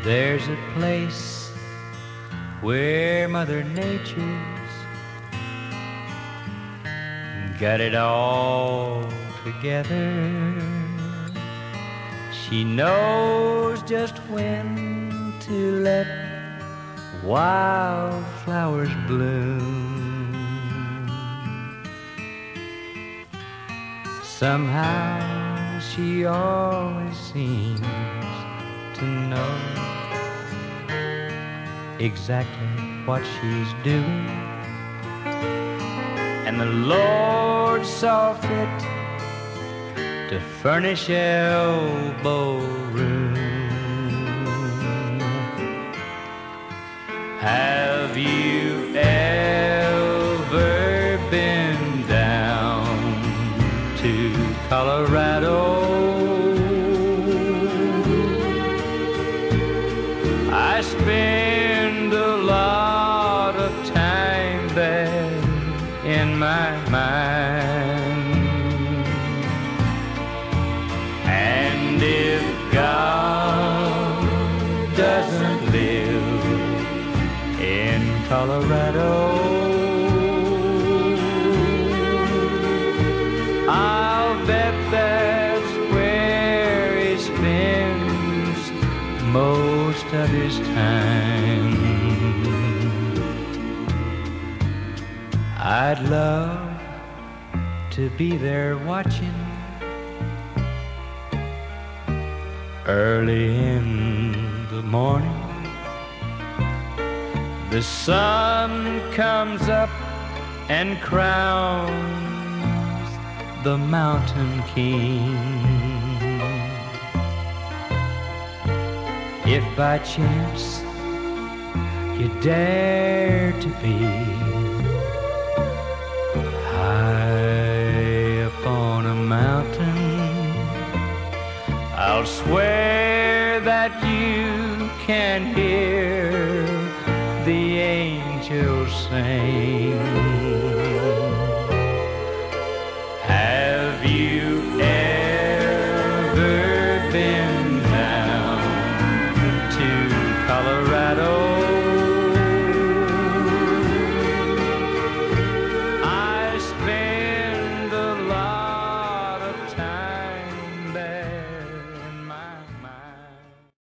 There's a place where Mother Nature's got it all together. She knows just when to let wildflowers bloom. Somehow she always seems to know exactly what she's doing, and the Lord saw fit to furnish elbow room. Have you ever been down to Colorado? I spend a lot of time there in my mind. And if God doesn't live in Colorado, I'll bet that's where he spends most of his time. I'd love to be there watching early in the morning. The sun comes up and crowns the mountain king. If by chance you dare to be high upon a mountain, I'll swear that you can hear the angels sing.